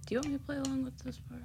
Do you want me to play along with this part?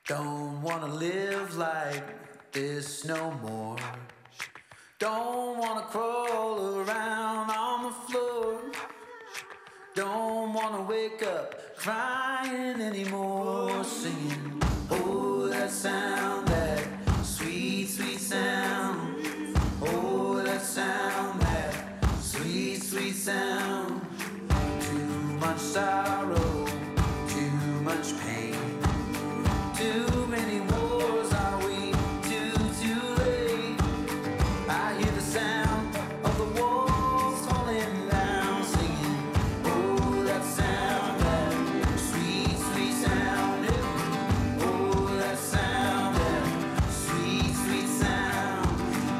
Don't wanna live like this no more. Don't wanna crawl around on the floor. Don't wanna wake up crying anymore. Singing, oh, that sound, that sweet, sweet sound. Oh, that sound, that sweet, sweet sound. Too much sorrow, too much pain. Too many wars, are we too late? I hear the sound of the walls falling down, singing, oh, that sound, that sweet, sweet sound. Oh, that sound, that sweet, sweet sound.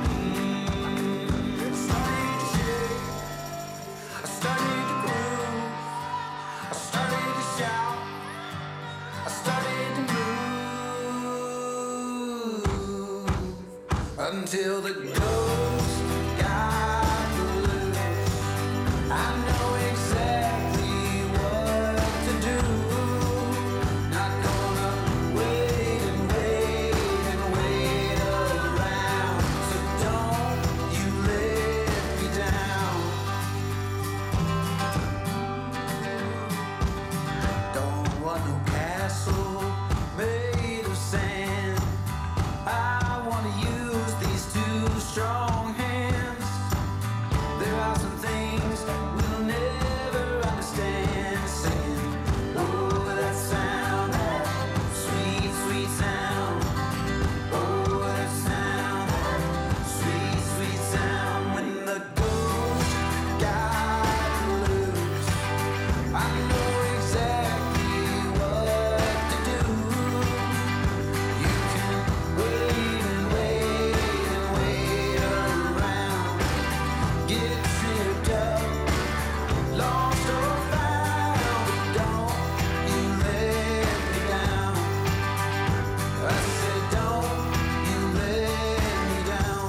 It started to shake, I started to groove, I started to shout, I started to move. Until the ghost got loose. I know exactly what to do. Not gonna wait and wait and wait around. So don't you let me down. Don't want no castle made of sand. I wanna use these two strong hands. There are some things we'll never understand. Singing, oh, that sound, that sweet, sweet sound. Oh, that sound, that sweet, sweet sound. When the ghost got loose, I know exactly what to do. You can wait and wait and wait around. Get tripped up, lost or found. Don't you let me down. I said, don't you let me down.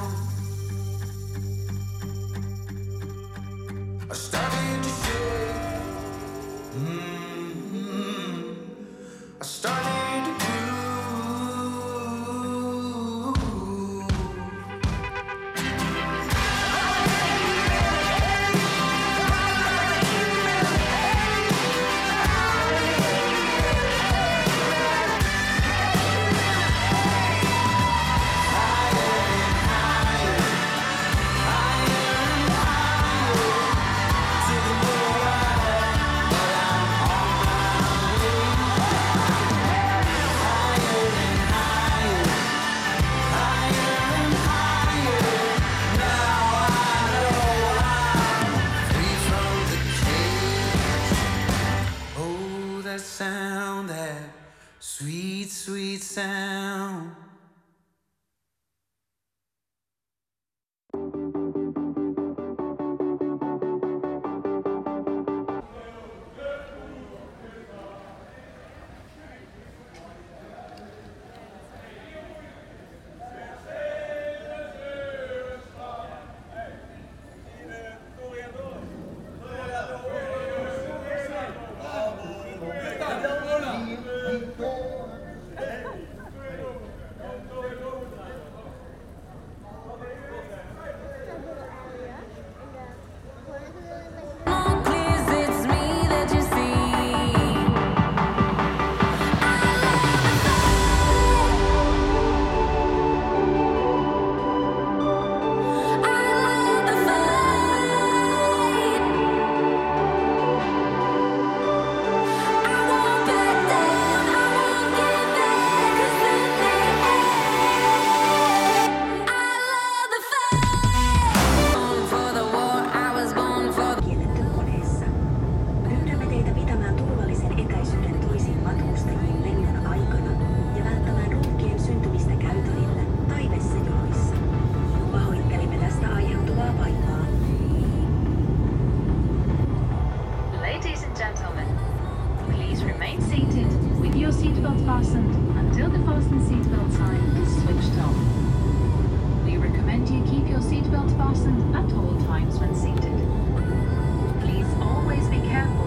I started to shake. I started to groove. Free from the cage. Oh, that sound, that sweet, sweet sound. Please, it's me that you see. Kielletty koneessa. Pyydämme teitä pitämään turvallisen etäisyyden toisiin matkustajiin lennon aikana ja välttämään ruuhkien syntymistä käytävillä tai vessajonoissa. Pahoittelimme tästä aiheutuvaa vaivaa. Ladies and gentlemen, please remain seated with your seatbelt fastened until the fasten seatbelt sign is switched on. We recommend you keep your seatbelt fastened at all times when seated. Please always be careful